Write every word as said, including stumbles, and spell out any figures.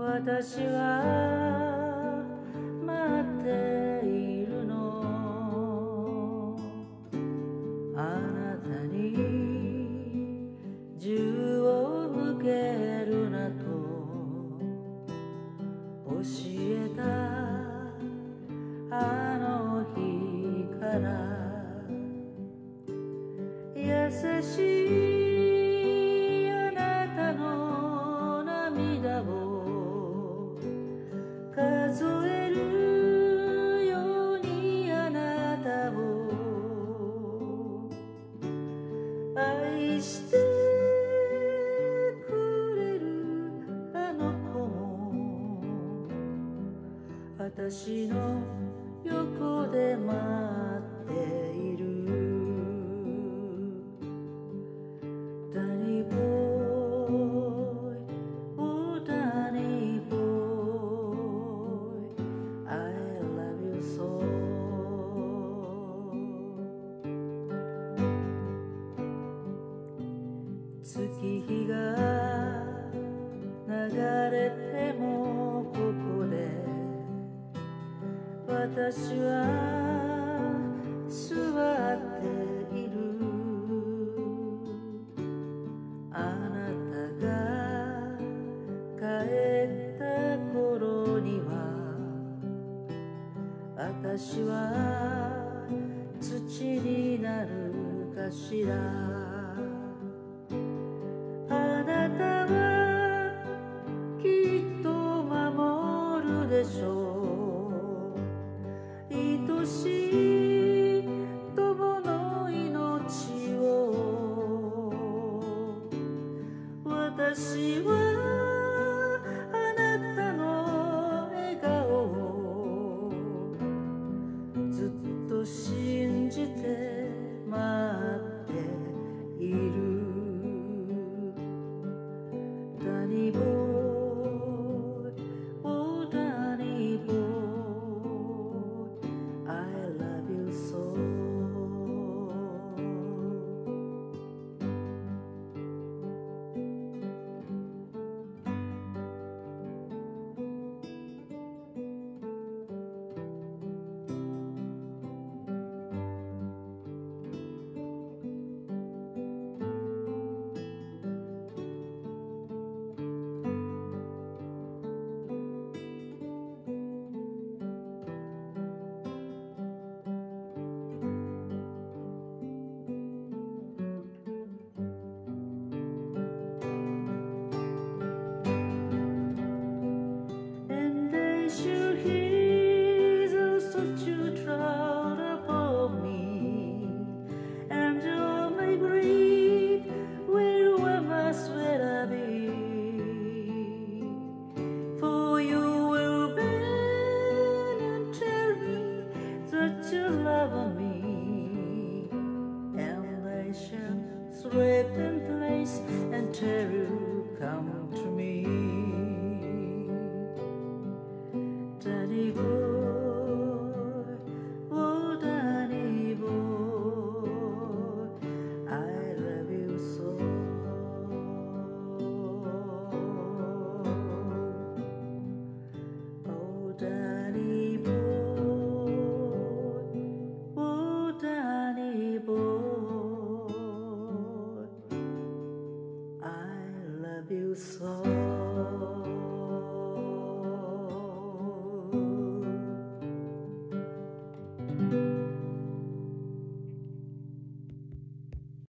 私は待っているの、あなたに銃を向けるなと教えたあの日から優しいあなたの涙を数えるようにあなたを愛してくれるあの子も私の横で待っている。Danny boy, oh Danny boy, I love you so. 月日が流れてもここで私は座っている。あなたが帰った頃には私は土になるかしら。